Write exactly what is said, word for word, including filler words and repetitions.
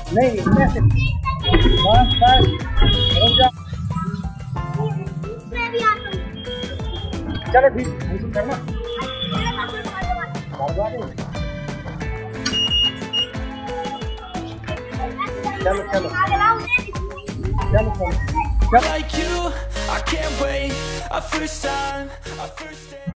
नहीं कैसे? बस बस रुक जा। मैं भी आता हूँ। चलो ठीक घूसुप करना। चलो चलो चलो चलो। Like you, I can't wait. A first time, a first day.